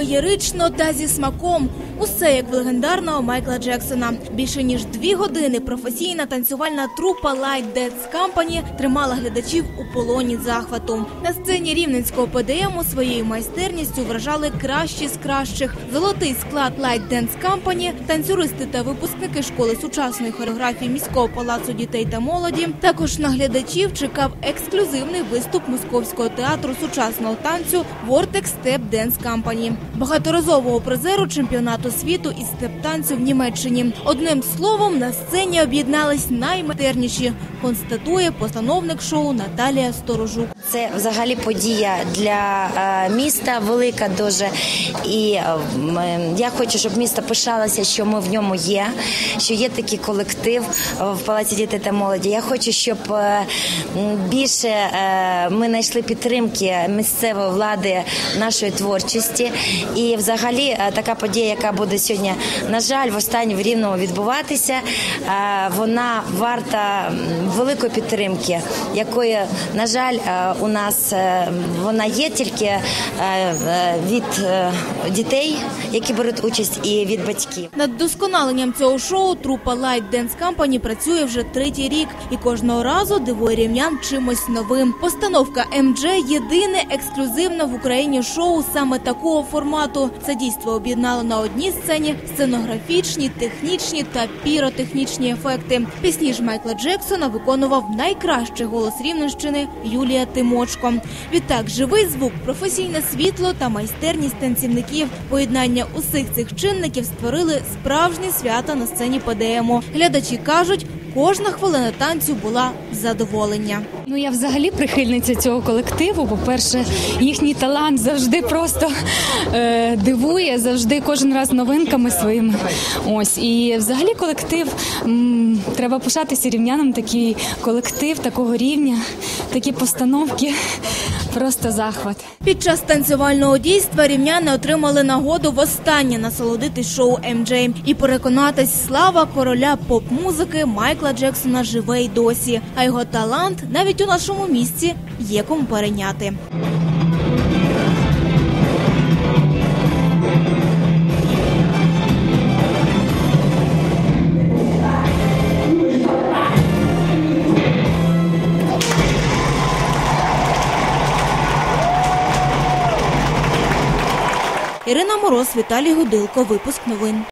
феєрично та зі смаком. Усе як в легендарного Майкла Джексона. Більше ніж 2 години професійна танцювальна трупа Light Dance Company тримала глядачів у полоні захвату. На сцені рівненського ПДМу своєю майстерністю вражали кращі з кращих. Золотий склад Light Dance Company, танцюристи та випускники школи сучасної хореографії міського палацу дітей та молоді. Також на глядачів чекав ексклюзивний виступ Московського театру сучасного танцю Vortex Step Dance Company, багаторазового призеру чемпіонату світу із степ-танцю в Німеччині. Одним словом, на сцені об'єднались наймайстерніші, констатує постановник шоу Наталія Сторожук. Це взагалі подія для міста велика дуже. І я хочу, щоб місто пишалося, що ми в ньому є, що є такий колектив в Палаці дітей та молоді. Я хочу, щоб більше ми знайшли підтримки місцевої влади нашої творчості. І взагалі така подія, яка буде сьогодні, на жаль, востаннє в Рівному відбуватися, вона варта великої підтримки, якої, на жаль, у нас вона є тільки від дітей, які беруть участь, і від батьків. Над досконаленням цього шоу трупа Light Dance Company працює вже 3-й рік і кожного разу дивує рівнян чимось новим. Постановка MJ – єдине ексклюзивне в Україні шоу саме такого формату. Це дійство об'єднало на одній сцені сценографічні, технічні та піротехнічні ефекти. Пісні ж Майкла Джексона виконував найкращий голос Рівненщини Юлія Тимочко. Відтак, живий звук, професійне світло та майстерність танцівників. Поєднання усіх цих чинників створили справжнє свято на сцені ПДМу. Глядачі кажуть, кожна хвилина танцю була задоволення. Я взагалі прихильниця цього колективу. По-перше, їхній талант завжди просто дивує, завжди кожен раз новинками своїми. І взагалі колектив, треба пишатися рівнянам, такий колектив такого рівня, такі постановки. Просто захват. Під час танцювального дійства рівняни отримали нагоду востаннє насолодитись шоу MJ і переконатись, слава короля поп-музики Майкла Джексона живе й досі, а його талант навіть у нашому місті є кому перейняти. Ірина Мороз, Віталій Гудилко. Випуск новин.